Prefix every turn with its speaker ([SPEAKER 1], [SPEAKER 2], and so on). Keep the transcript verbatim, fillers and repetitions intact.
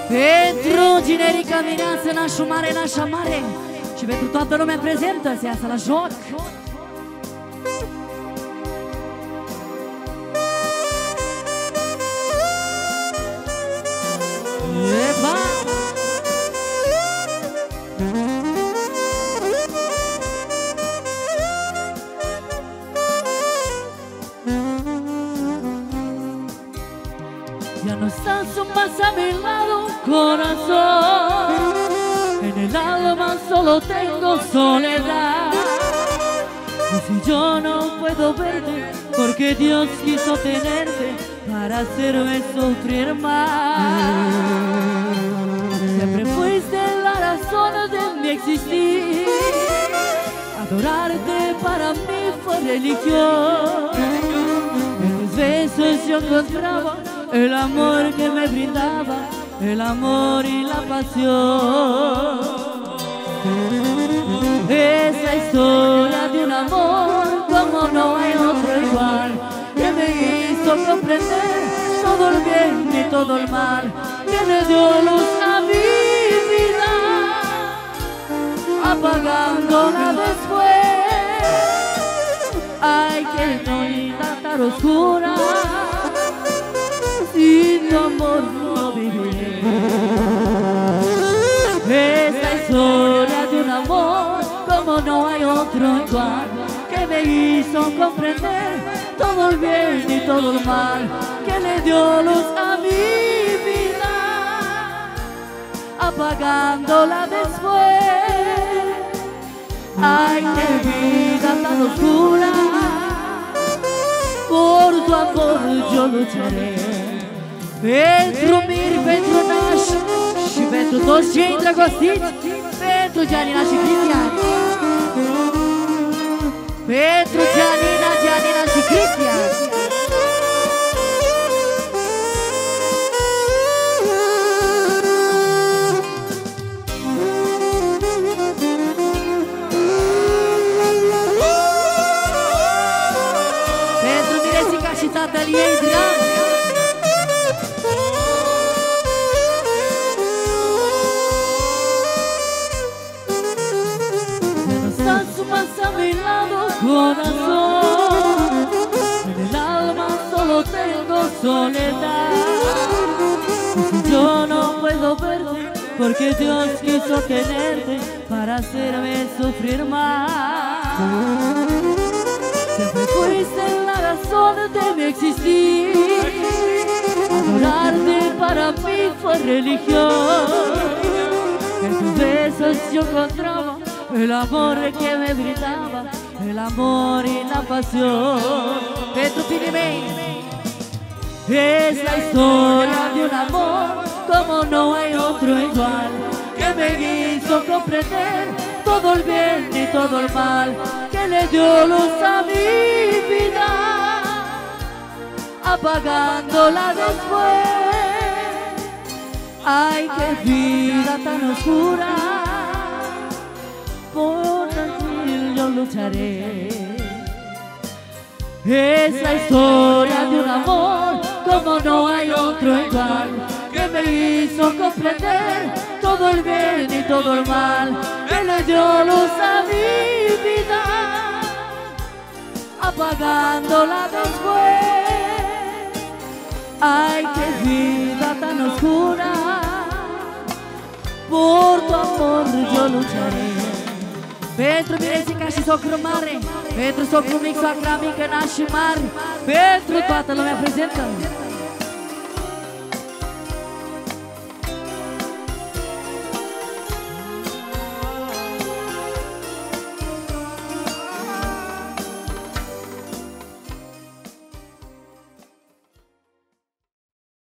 [SPEAKER 1] Pentru generica mireasă, nașul mare, nașa mare. Și pentru toată lumea prezentă, să iasă la joc. Epa! Ya no estás más a mi lado, corazón. En el alma solo tengo soledad. Y si yo no puedo verte, porque Dios quiso tenerte para hacerme sufrir más. Siempre fuiste la razón de mi existir. Adorarte para mí fue religión. En tus besos yo encontraba el amor que me brindaba, el amor y la pasión. Esa historia de un amor como no hay otro igual, que me hizo comprender todo el bien y todo el mal, que le dio luz a mi vida, apagándola después. Ay, que noche tan oscura, sin tu amor no viviré. Esta historia de un amor como no hay otro igual, que me hizo comprender todo el bien y todo el mal, que le dio luz a mi vida, apagándola después. Ay, qué vida tan oscura, por tu amor yo lucharé. Pentru Mir, pentru Naș și pentru toți cei îndrăgostiți, pentru Gianina și Cristian. Pentru Gianina, Gianina și Cristian. Pentru Miresica și tatăl ei, drag. Corazón, en el alma solo tengo soledad. Y si yo no puedo verte, porque Dios quiso tenerte para hacerme sufrir más. Siempre fuiste la razón de mi existir. Adorarte para mí fue religión. En tus besos yo encontraba el amor que me brindaba, el amor y la pasión. Pentru Pirimei. Es la historia de un amor como no hay otro igual, que me hizo comprender todo el bien y todo el mal, que le dio luz a mi vida, apagándola después. Ay, qué vida tan oscura, por ti yo lucharé. Es la historia de un amor como no hay otro igual, que me hizo comprender todo el bien y todo el mal, que le dio luz a mi vida, apagándola después. Ay, qué vida tan oscura, por tu amor yo lucharé. Pentru Miresica și socru mare, pentru socru mic, soacra mică, naș și mari, pentru toată lumea prezentă.